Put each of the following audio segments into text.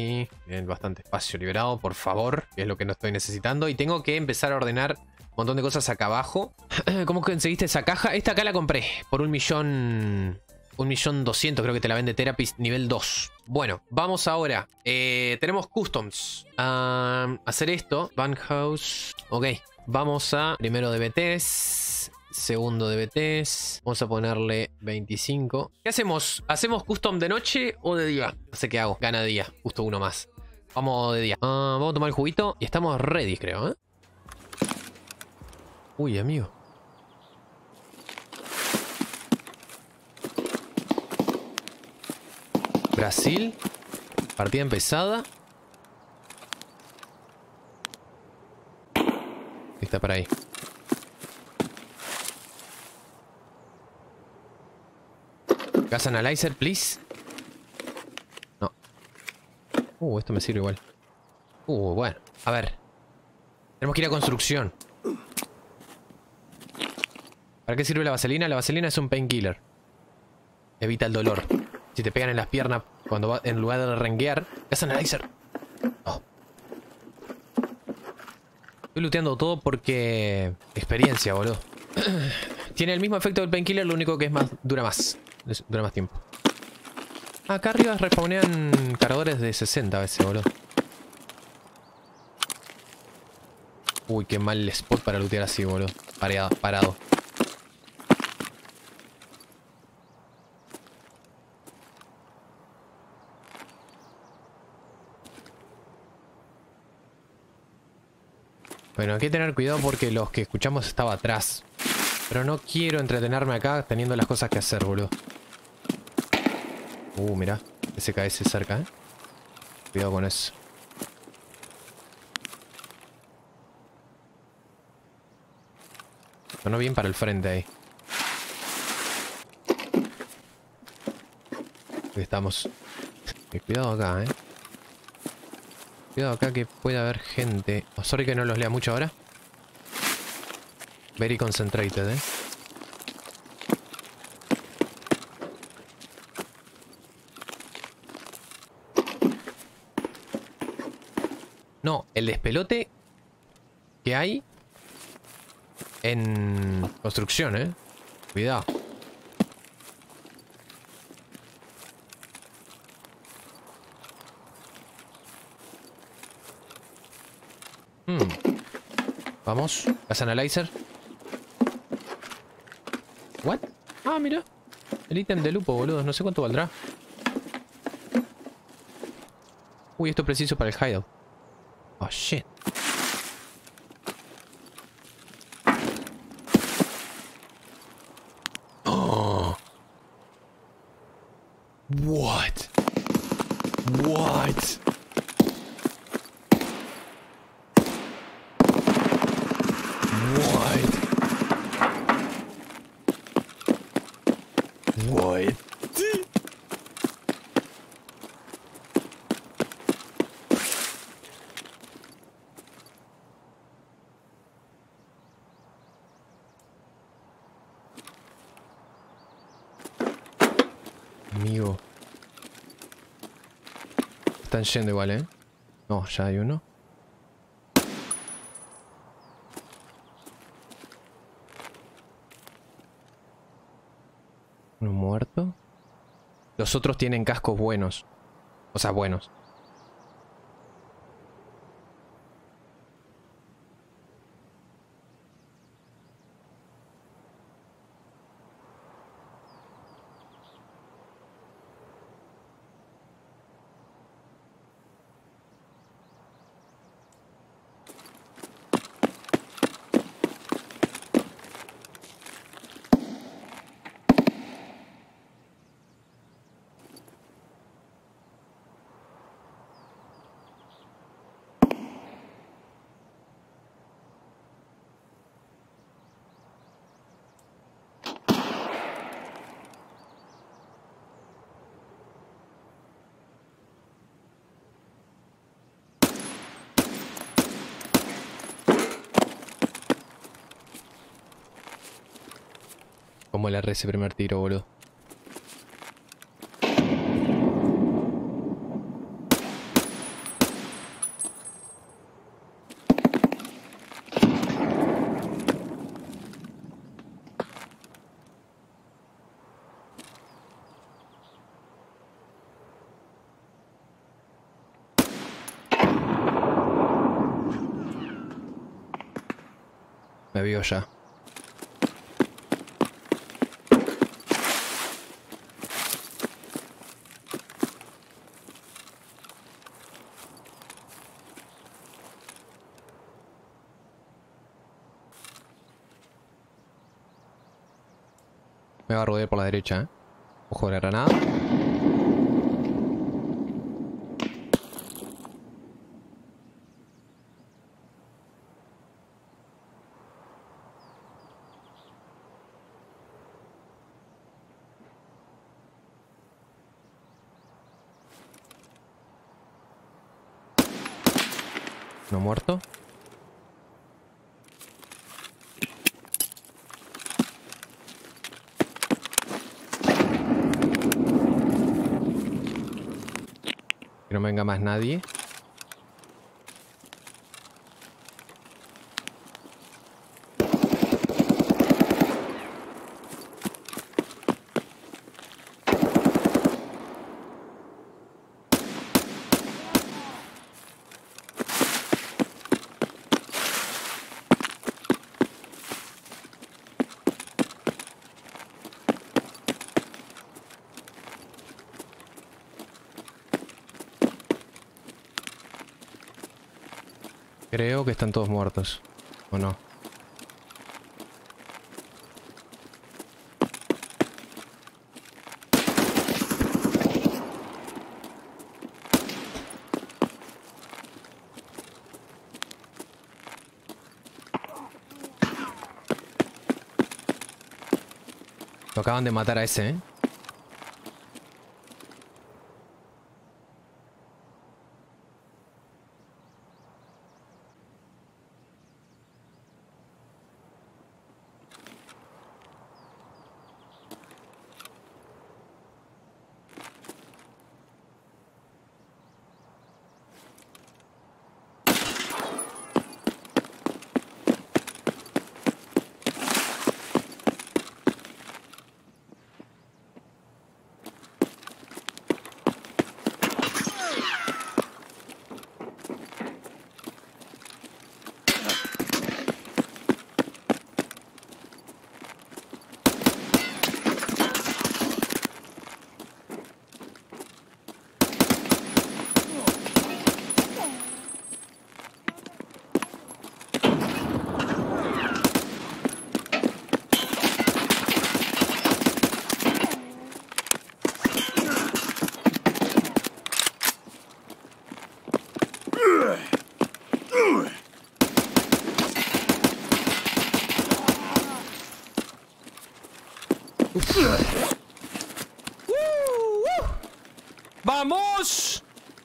ahí. Bien, bastante espacio liberado, por favor. Que es lo que no estoy necesitando. Y tengo que empezar a ordenar un montón de cosas acá abajo. ¿Cómo conseguiste esa caja? Esta acá la compré por 1.200.000, creo que te la vende Therapist nivel 2. Bueno, vamos ahora. Tenemos customs. Hacer esto. Banhouse. Ok. Vamos a primero DBTs. Segundo DBTs. Vamos a ponerle 25. ¿Qué hacemos? ¿Hacemos custom de noche o de día? No sé qué hago. Gana de día. Justo uno más. Vamos de día. Vamos a tomar el juguito. Y estamos ready, creo, ¿eh? Uy, amigo. Brasil. Partida empezada. Está para ahí. Gas analyzer, please. No. Esto me sirve igual. Bueno. A ver. Tenemos que ir a construcción. ¿Para qué sirve la vaselina? La vaselina es un painkiller. Evita el dolor. Si te pegan en las piernas cuando va, en lugar de renguear. Gas analyzer. Oh. Estoy looteando todo porque... experiencia, boludo. Tiene el mismo efecto del painkiller, lo único que es más... dura más tiempo. Acá arriba respawnean cargadores de 60 a veces, boludo. Uy, qué mal spot para lootear así, boludo. Parado. Bueno, hay que tener cuidado porque los que escuchamos estaba atrás. Pero no quiero entretenerme acá teniendo las cosas que hacer, boludo. Mirá. SKS cerca, Cuidado con eso. Sonó bien para el frente ahí. Aquí estamos. Cuidado acá, Cuidado acá que puede haber gente. Sorry que no los lea mucho ahora. Very concentrated, No, el despelote que hay en construcción, Cuidado. Vamos. Gas analyzer. What? Mira. El ítem de lupo, boludo. No sé cuánto valdrá. Uy, esto es preciso para el hideout. Oh, shit. Oh. What? What? Amigo. Están yendo igual, No, ya hay uno. Uno muerto. Los otros tienen cascos buenos. O sea, buenos. Como le erré ese primer tiro, boludo. Me vio ya. Me va a rodear por la derecha, ¿eh? Ojo de la granada. No muerto. Que no venga más nadie. Creo que están todos muertos. ¿O no? Lo acaban de matar a ese, ¿eh? ¡Vamos!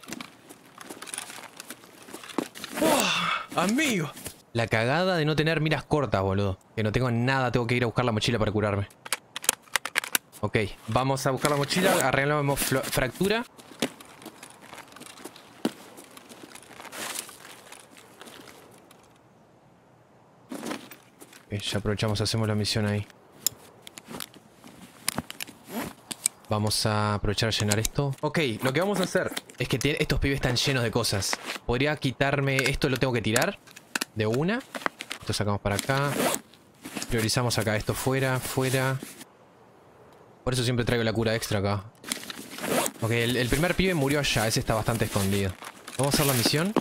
Amigo. La cagada de no tener miras cortas, boludo. Que no tengo nada, tengo que ir a buscar la mochila para curarme. Ok, vamos a buscar la mochila, arreglamos fractura. Ok, ya aprovechamos, hacemos la misión ahí. Vamos a aprovechar a llenar esto. Ok, lo que vamos a hacer es que estos pibes están llenos de cosas. Podría quitarme... Esto lo tengo que tirar de una. Esto sacamos para acá. Priorizamos acá esto fuera, fuera. Por eso siempre traigo la cura extra acá. Ok, el primer pibe murió allá. Ese está bastante escondido. Vamos a hacer la misión.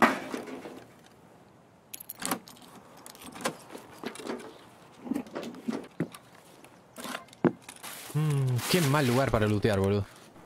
Qué mal lugar para lootear, boludo.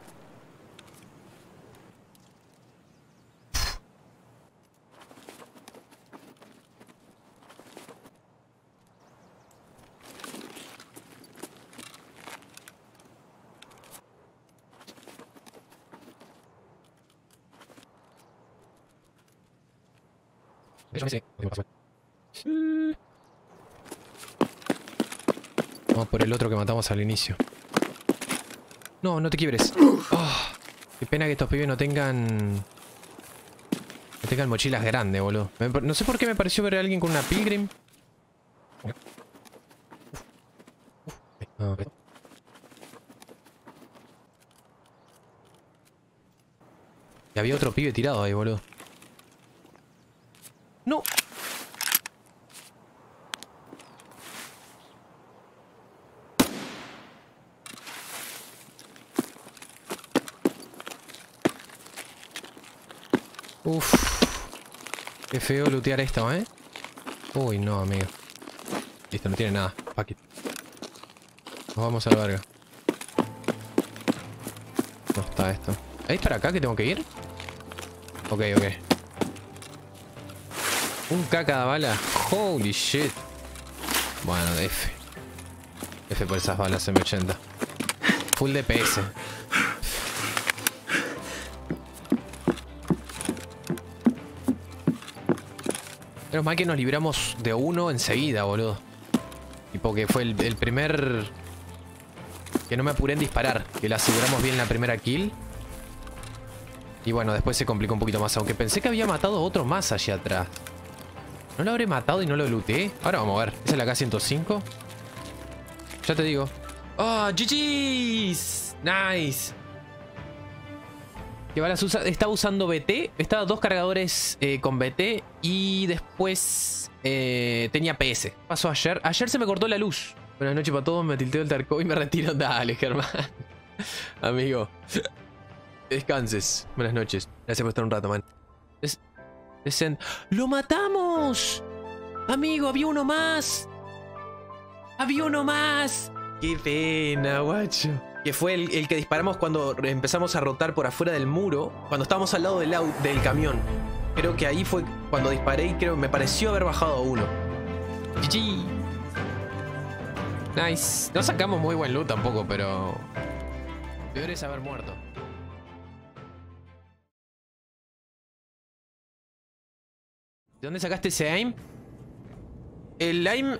Vamos por el otro que matamos al inicio. No, no te quiebres. Oh, qué pena que estos pibes no tengan... No tengan mochilas grandes, boludo. No sé por qué me pareció ver a alguien con una Pilgrim. Okay. Y había otro pibe tirado ahí, boludo. ¡No! Uf. Qué feo lootear esto, ¿eh? Uy, no, amigo. Listo, no tiene nada. Fuck it. Nos vamos a la verga. No está esto. ¿Es para acá que tengo que ir? Ok, ok. Un K cada bala. Holy shit. Bueno, F. F por esas balas M80. Full DPS. Menos mal que nos libramos de uno enseguida, boludo. Tipo que fue el primer... Que no me apuré en disparar. Que le aseguramos bien la primera kill. Y bueno, después se complicó un poquito más. Aunque pensé que había matado a otro más allá atrás. ¿No lo habré matado y no lo looteé? Ahora vamos a ver. ¿Esa es la K105? Ya te digo. ¡Oh, GG's! Nice. ¿Qué balas usa? Estaba usando BT. Estaba 2 cargadores con BT. Y después tenía PS. Pasó ayer. Ayer se me cortó la luz. Buenas noches para todos. Me tilteo el Tarkov y me retiro. Dale, Germán. Amigo. Descanses. Buenas noches. Gracias por estar un rato, man. ¡Lo matamos! Amigo, había uno más. ¡Había uno más! ¡Qué pena, guacho! Que fue el que disparamos cuando empezamos a rotar por afuera del muro. Cuando estábamos al lado del camión. Creo que ahí fue cuando disparé y creo me pareció haber bajado a uno. GG. Nice. No sacamos muy buen loot tampoco, pero... Peor es haber muerto. ¿De dónde sacaste ese aim? El aim...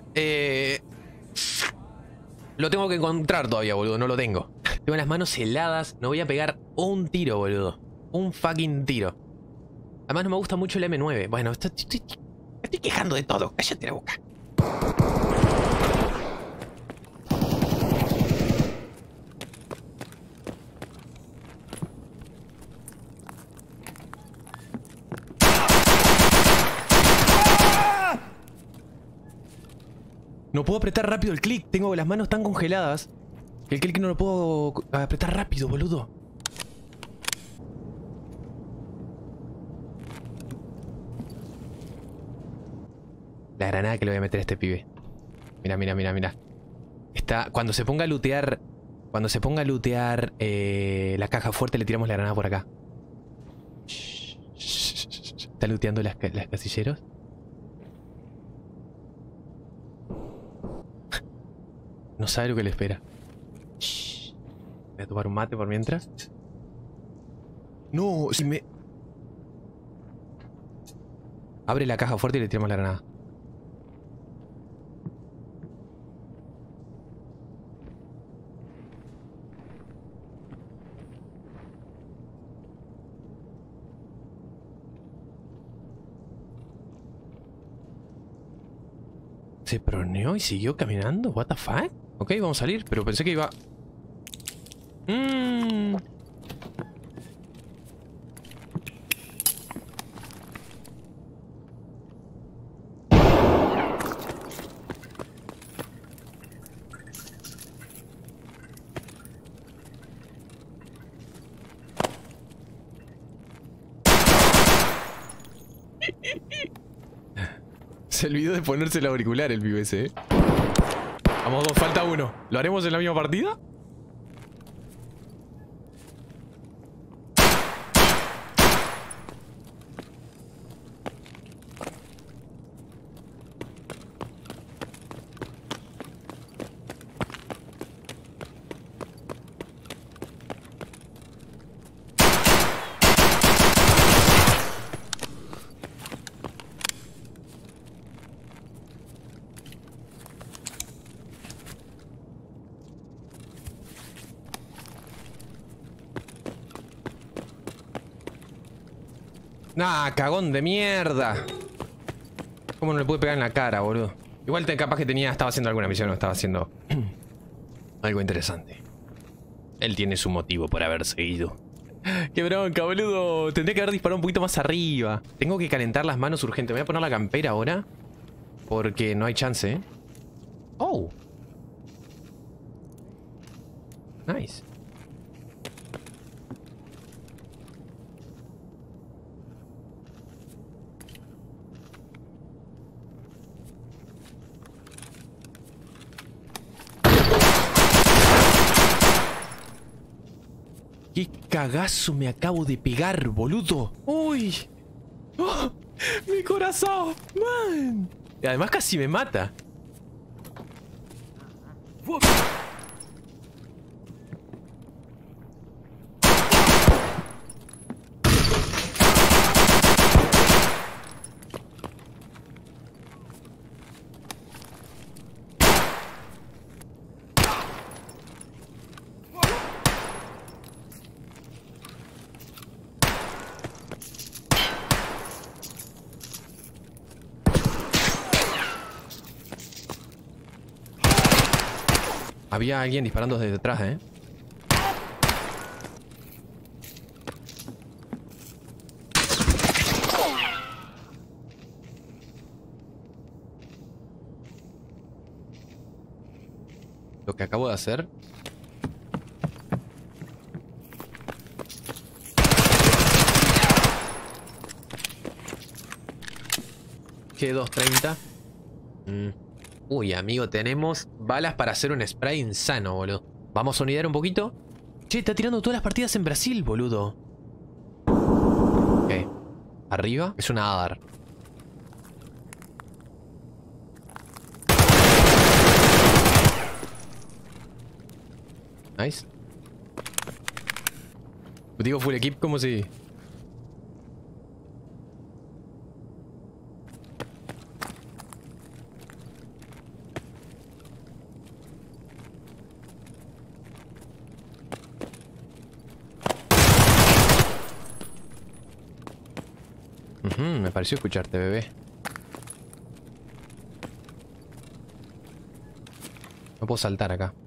Lo tengo que encontrar todavía, boludo. No lo tengo. Tengo las manos heladas. No voy a pegar un tiro, boludo. Un fucking tiro. Además no me gusta mucho el M9. Bueno, estoy quejando de todo. Cállate la boca. No puedo apretar rápido el clic. Tengo las manos tan congeladas que el clic no lo puedo apretar rápido, boludo. La granada que le voy a meter a este pibe. Mira, mira, mira, mira. Está... Cuando se ponga a lootear... Cuando se ponga a lootear la caja fuerte, le tiramos la granada por acá. ¿Está looteando las casilleros? No sabe lo que le espera. Shh. Voy a tomar un mate por mientras. No, si me... Abre la caja fuerte y le tiramos la granada. Se proneó y siguió caminando. What the fuck? Ok, vamos a salir, pero pensé que iba... Se olvidó de ponerse el auricular el pibe ese, Vamos, dos, falta uno. ¿Lo haremos en la misma partida? Nah, cagón de mierda. ¿Cómo no le pude pegar en la cara, boludo? Igual capaz que estaba haciendo alguna misión o estaba haciendo algo interesante. Él tiene su motivo por haber seguido. ¡Qué bronca, boludo! Tendría que haber disparado un poquito más arriba. Tengo que calentar las manos urgente. Me voy a poner la campera ahora. Porque no hay chance, Oh. Nice. cagazo me acabo de pegar, boludo! ¡Uy! ¡Oh! ¡Mi corazón! ¡Man! Y además casi me mata. Había alguien disparando desde detrás, ¿eh? Lo que acabo de hacer. Que 230. Uy, amigo, tenemos balas para hacer un spray insano, boludo. Vamos a unidar un poquito. Che, está tirando todas las partidas en Brasil, boludo. Ok. Arriba es una Adar. Nice. Digo full equip como si... me pareció escucharte, bebé. No puedo saltar acá.